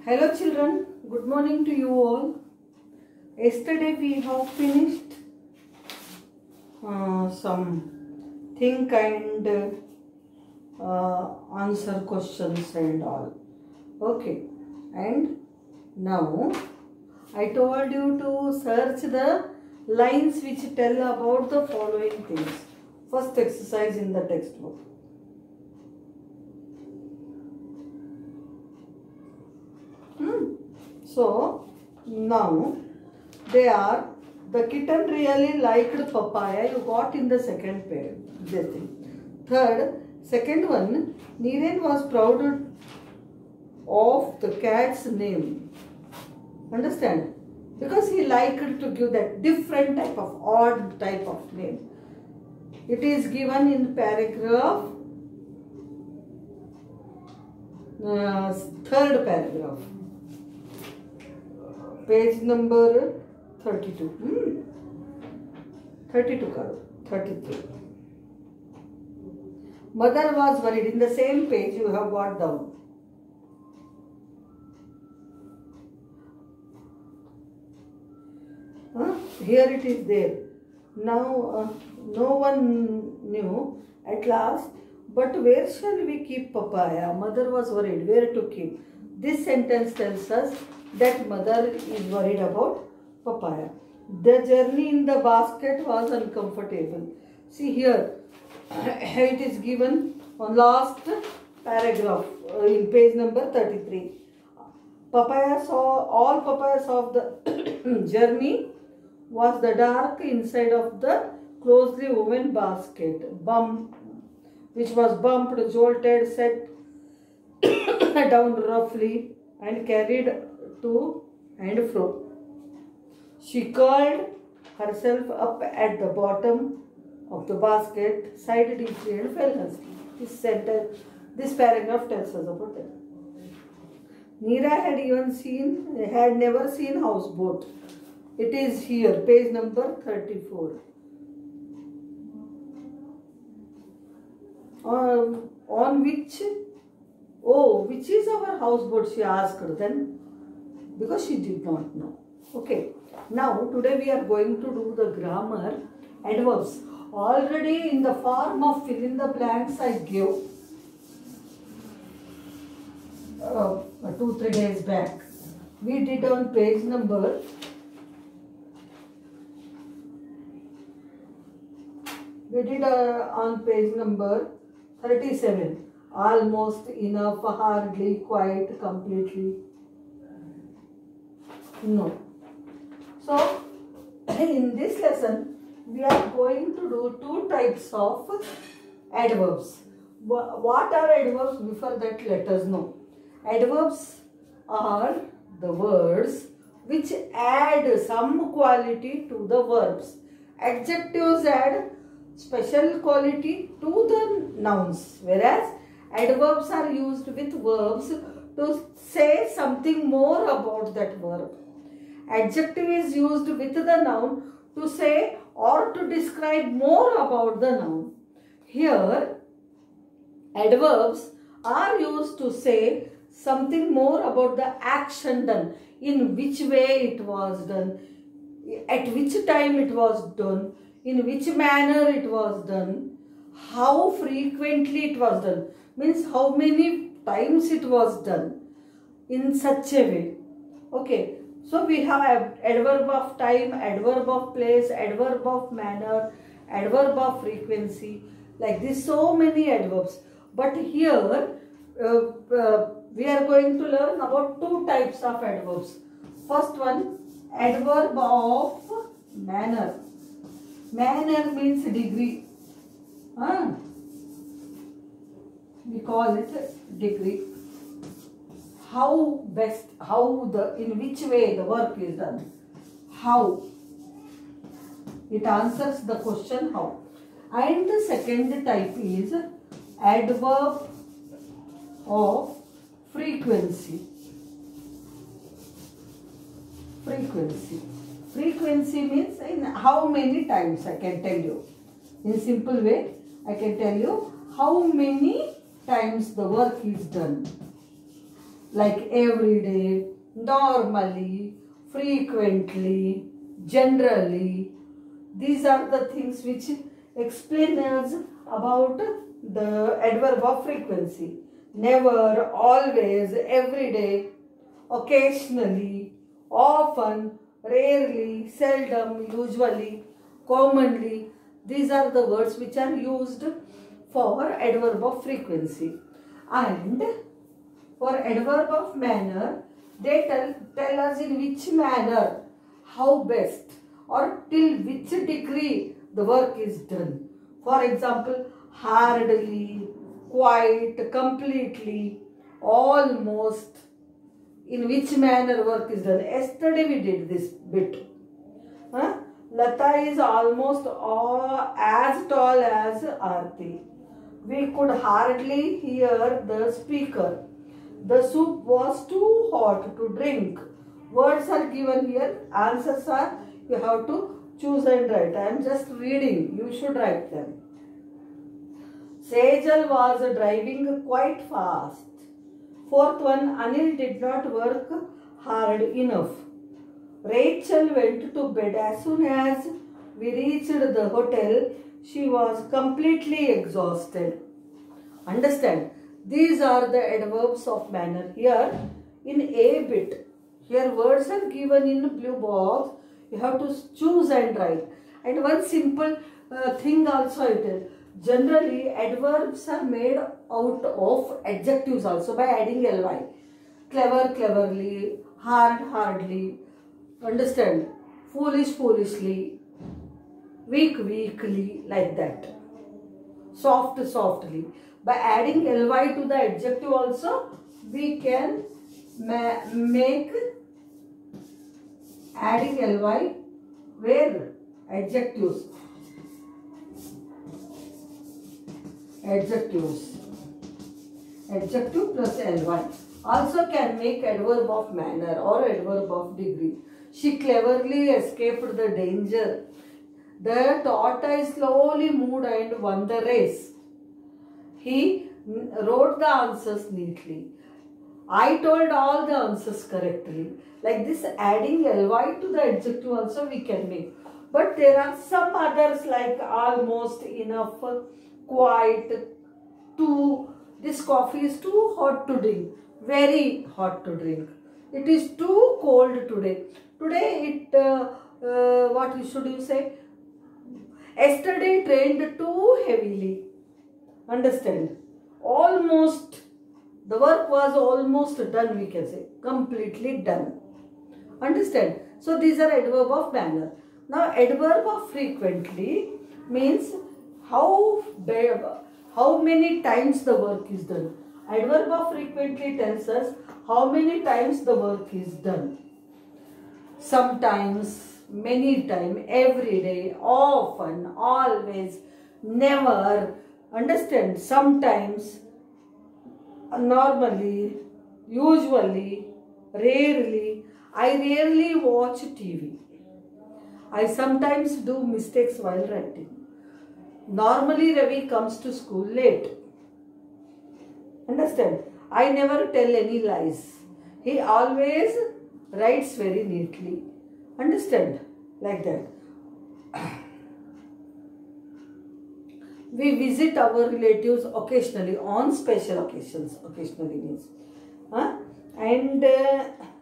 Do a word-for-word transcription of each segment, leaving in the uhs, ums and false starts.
Hello children, good morning to you all. Yesterday we have finished uh, some think and uh, answer questions and all. Okay, and now I told you to search the lines which tell about the following things. First exercise in the textbook. So, now they are, the kitten really liked papaya, you got in the second pair. Third, second one, Niren was proud of the cat's name. Understand? Because he liked to give that different type of, odd type of name. It is given in paragraph, uh, third paragraph. Page number thirty-two. Hmm. thirty-two, Karo. thirty-three. Mother was worried. In the same page you have got down. Huh? Here it is there. Now uh, no one knew at last. But where shall we keep papaya? Mother was worried. Where to keep? This sentence tells us that mother is worried about papaya. The journey in the basket was uncomfortable. See here, it is given on last paragraph uh, in page number thirty-three. Papaya saw, all papayas of the journey was the dark inside of the closely woven basket, bump, which was bumped, jolted, set down roughly and carried to and fro. She curled herself up at the bottom of the basket, sighed deeply and fell asleep. This sentence, this paragraph tells us about that. Neera had even seen, had never seen houseboat. It is here, page number thirty-four. Um, on which, oh, which is our houseboat, she asked then, because she did not know. Okay, now today we are going to do the grammar adverbs. Already in the form of fill in the blanks I gave uh, two, three days back. We did on page number we did uh, on page number thirty-seven. Almost, enough, hardly, quite, completely. No. So, in this lesson, we are going to do two types of adverbs. What are adverbs? Before that, let us know. Adverbs are the words which add some quality to the verbs. Adjectives add special quality to the nouns, whereas adverbs are used with verbs to say something more about that verb. Adjective is used with the noun to say or to describe more about the noun. Here, adverbs are used to say something more about the action done, in which way it was done, at which time it was done, in which manner it was done, how frequently it was done, means how many times it was done, in such a way. Okay. So we have adverb of time, adverb of place, adverb of manner, adverb of frequency, like this, so many adverbs. But here uh, uh, we are going to learn about two types of adverbs. First one, adverb of manner. Manner means degree. Huh? We call it degree. How best, how the, in which way the work is done. How. It answers the question how. And the second type is adverb of frequency. Frequency. Frequency means in how many times, I can tell you. In simple way, I can tell you how many times the work is done. like every day, normally, frequently, generally. These are the things which explain us about the adverb of frequency. Never, always, every day, occasionally, often, rarely, seldom, usually, commonly. These are the words which are used for adverb of frequency. And for adverb of manner, they tell, tell us in which manner, how best, or till which degree the work is done. For example, hardly, quite, completely, almost. In which manner work is done. Yesterday we did this bit. Huh? Lata is almost all, as tall as Aarti. We could hardly hear the speaker. The soup was too hot to drink. Words are given here. Answers are, you have to choose and write. I am just reading. You should write them. Sejal was driving quite fast. Fourth one, Anil did not work hard enough. Rachel went to bed as soon as we reached the hotel. She was completely exhausted. Understand? These are the adverbs of manner. Here in A bit, here words are given in blue box. You have to choose and write. And one simple uh, thing also it is. Generally, adverbs are made out of adjectives also by adding ly. Clever, cleverly, hard, hardly. Understand? Foolish, foolishly. Weak, weakly, like that. Soft, softly. By adding ly to the adjective also, we can ma make adding ly where adjectives. Adjectives. Adjective plus ly. Also can make adverb of manner or adverb of degree. She cleverly escaped the danger. The tortoise slowly moved and won the race. He wrote the answers neatly. I told all the answers correctly. Like this, adding ly to the adjective also we can make. But there are some others like almost, enough, quite, too. This coffee is too hot to drink. Very hot to drink. It is too cold today. Today it, uh, uh, what should you say? Yesterday it rained too heavily. Understand? Almost, the work was almost done, we can say. Completely done. Understand? So these are adverb of manner. Now adverb of frequently means how, how many times the work is done. Adverb of frequently tells us how many times the work is done. Sometimes, many times, every day, often, always, never. Understand? Sometimes, normally, usually, rarely. I rarely watch T V. I sometimes do mistakes while writing. Normally, Ravi comes to school late. Understand? I never tell any lies. He always writes very neatly. Understand? Like that. We visit our relatives occasionally, on special occasions. Occasionally means. Huh? And uh,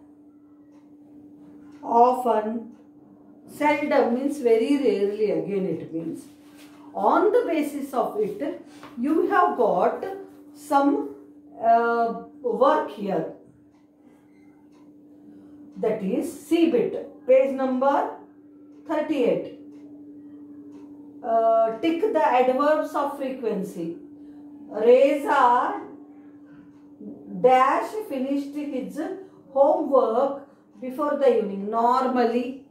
often, seldom means very rarely, again it means. On the basis of it, you have got some uh, work here. That is C bit, page number thirty-eight. Uh, tick the adverbs of frequency. Reza dash finished his homework before the evening. Normally,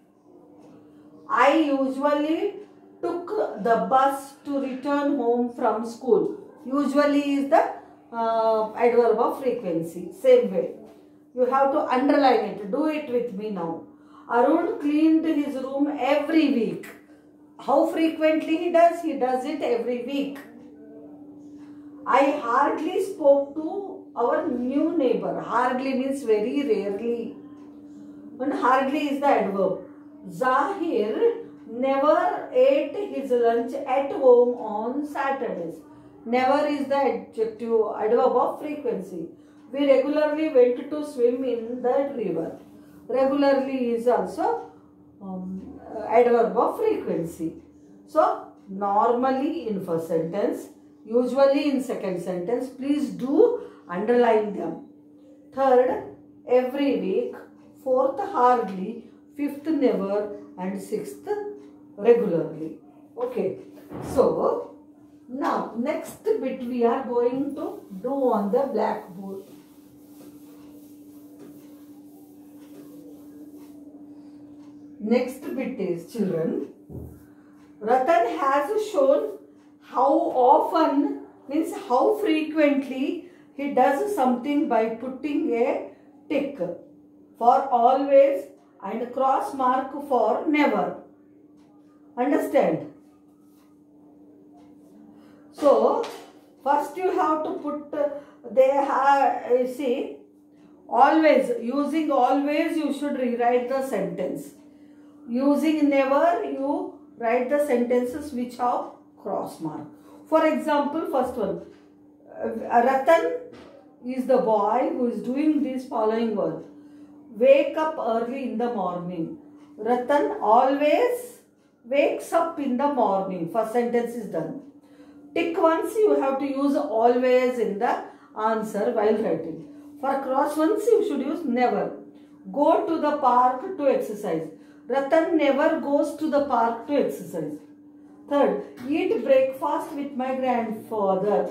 I usually took the bus to return home from school. Usually is the uh, adverb of frequency. Same way. You have to underline it. Do it with me now. Arun cleaned his room every week. How frequently he does? He does it every week. I hardly spoke to our new neighbor. Hardly means very rarely. And hardly is the adverb. Zahir never ate his lunch at home on Saturdays. Never is the adjective adverb of frequency. We regularly went to swim in the river. Regularly is also um, adverb of frequency. So, normally in first sentence, usually in second sentence. Please do underline them. Third, every week. Fourth, hardly. Fifth, never. And sixth, regularly. Okay. So, now next bit we are going to do on the blackboard. Next bit is, children, Ratan has shown how often, means how frequently he does something by putting a tick for always and cross mark for never. Understand? So, first you have to put, uh, they have, you see, always, using always you should rewrite the sentence. Using never, you write the sentences which have cross mark. For example, first one, uh, Ratan is the boy who is doing this following work. Wake up early in the morning. Ratan always wakes up in the morning. First sentence is done. Tick once, you have to use always in the answer while writing. For cross once, you should use never. Go to the park to exercise. Ratan never goes to the park to exercise. Third, eat breakfast with my grandfather.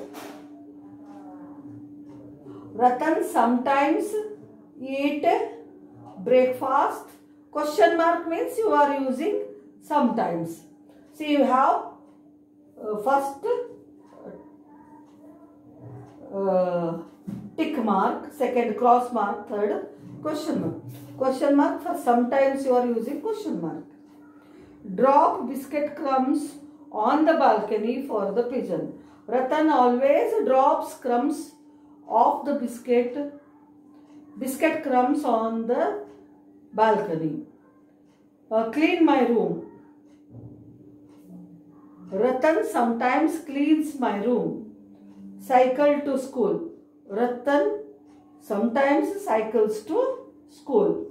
Ratan sometimes eat breakfast. Question mark means you are using sometimes. See, you have uh, first uh, tick mark, second cross mark, third question mark. Question mark, for sometimes you are using question mark. Drop biscuit crumbs on the balcony for the pigeon. Ratan always drops crumbs of the biscuit, biscuit crumbs on the balcony. Uh, clean my room. Ratan sometimes cleans my room. Cycle to school. Ratan sometimes cycles to school.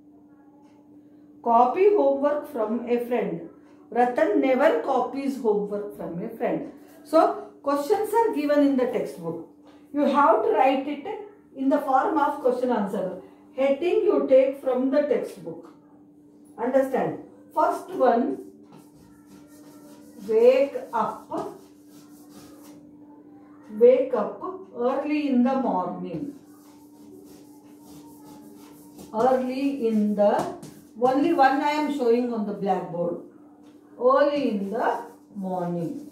Copy homework from a friend. Ratan never copies homework from a friend. So, questions are given in the textbook. You have to write it in the form of question answer. Heading you take from the textbook. Understand? First one, wake up. Wake up early in the morning. Early in the, only one I am showing on the blackboard. Early in the morning.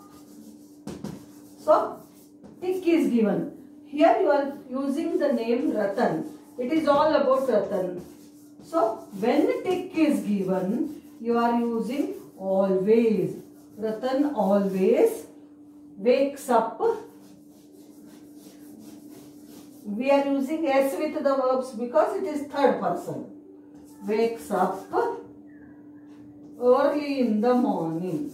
So, tick is given. Here you are using the name Ratan. It is all about Ratan. So, when tick is given, you are using always. Ratan always wakes up. We are using S with the verbs because it is third person. Wakes up early in the morning.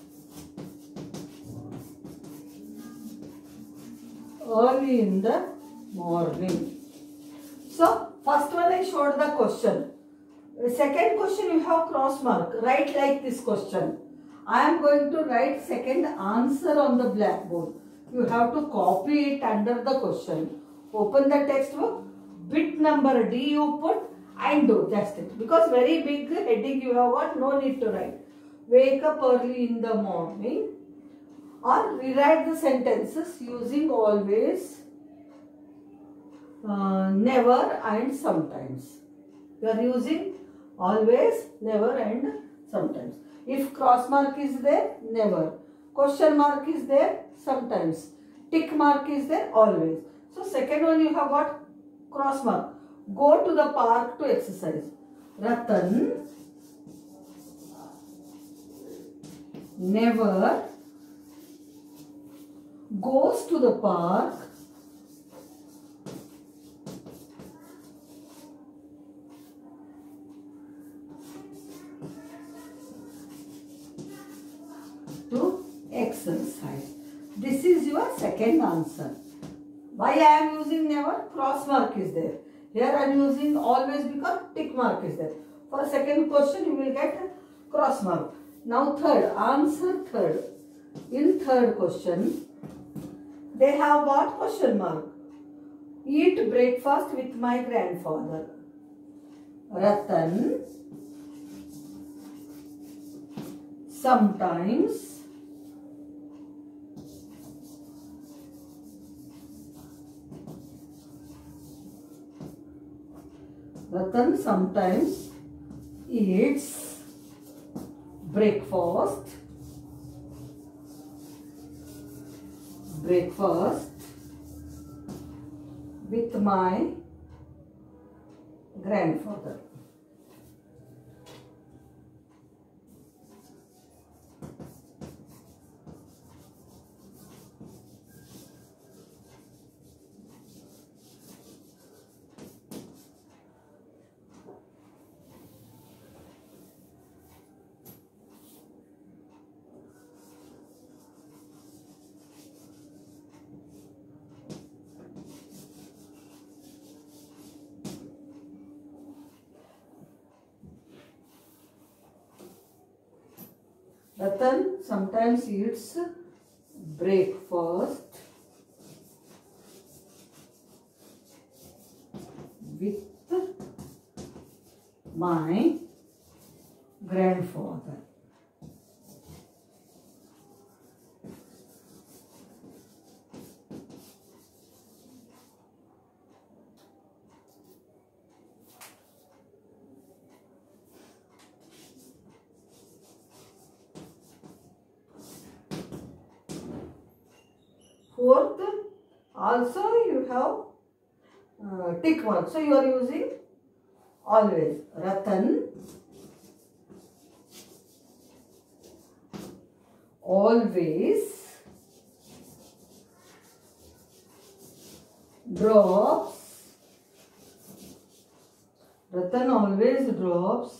Early in the morning. So, first one I showed the question. Second question you have cross mark. Write like this question. I am going to write second answer on the blackboard. You have to copy it under the question. Open the textbook. Bit number D you put and do. Just it. Because very big heading you have got, no need to write. Wake up early in the morning. Or rewrite the sentences using always, uh, never and sometimes. You are using always, never and sometimes. If cross mark is there, never. Question mark is there, sometimes. Tick mark is there, always. So, second one you have got cross mark. Go to the park to exercise. Ratan never goes to the park exercise. This is your second answer. Why I am using never? Cross mark is there. Here I am using always because tick mark is there. For second question you will get cross mark. Now third, answer third. In third question, they have what? Question mark. Eat breakfast with my grandfather. Ratan sometimes Ratan sometimes eats breakfast breakfast with my grandfather. Ratan sometimes eats breakfast with my grandfather. Fourth, also you have uh, tick mark. So you are using always. Ratan always drops. Ratan always drops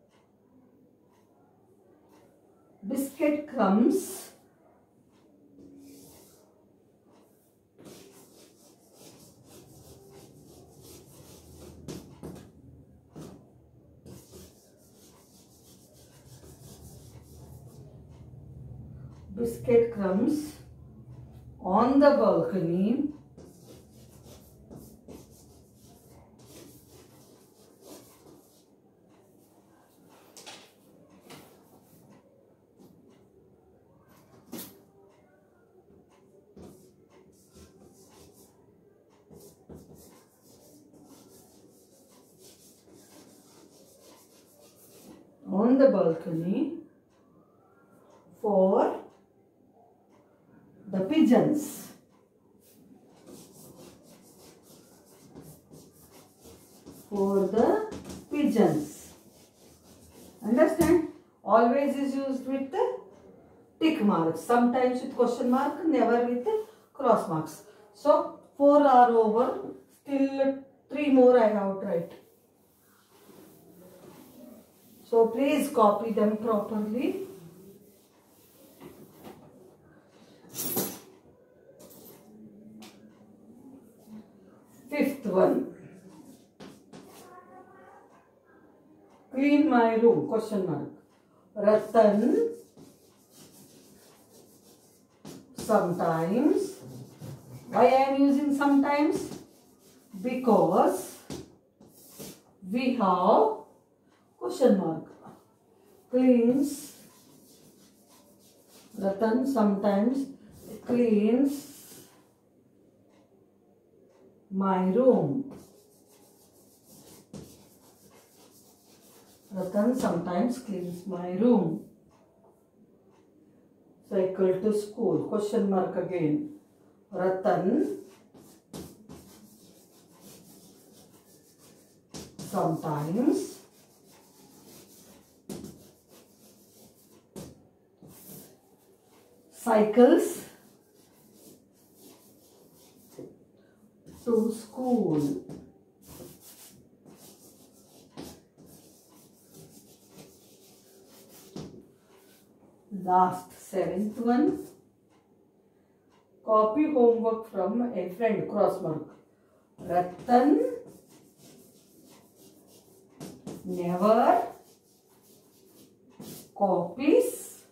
biscuit crumbs biscuit crumbs on the balcony on the balcony for the pigeons. For the pigeons. Understand? Always is used with the tick marks. Sometimes with question mark, never with the cross marks. So, four are over. Still three more I have to write. So, please copy them properly. Fifth one. Clean my room. Question mark. Ratan sometimes. Why I am using sometimes? Because we have question mark. Cleans. Ratan sometimes cleans my room. Ratan sometimes cleans my room. Cycle to school. Question mark again. Ratan sometimes cycles to school. Last seventh one. copy homework from a friend, cross mark. Ratan never copies.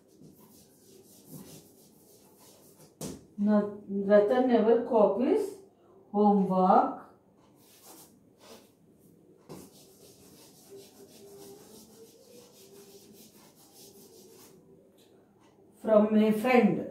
No, Ratan never copies homework from a friend.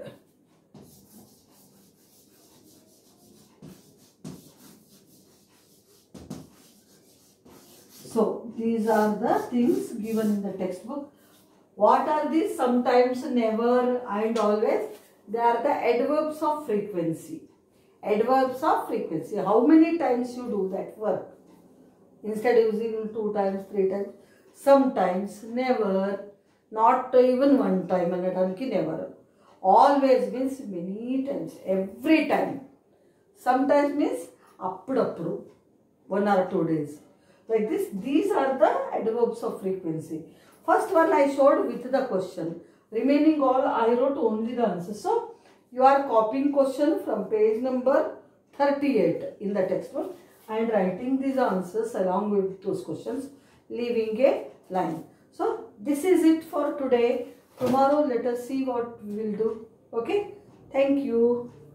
So these are the things given in the textbook. What are these? Sometimes, never, and always. They are the adverbs of frequency. Adverbs of frequency. How many times you do that work? Instead of using two times, three times. Sometimes, never, not even one time, and never. Always means many times, every time. Sometimes means appudu, one or two days. Like this, these are the adverbs of frequency. First one I showed with the question. Remaining all I wrote only the answer. So, you are copying question from page number thirty-eight in the textbook and writing these answers along with those questions, leaving a line. So, this is it for today. Tomorrow let us see what we will do. Okay. Thank you.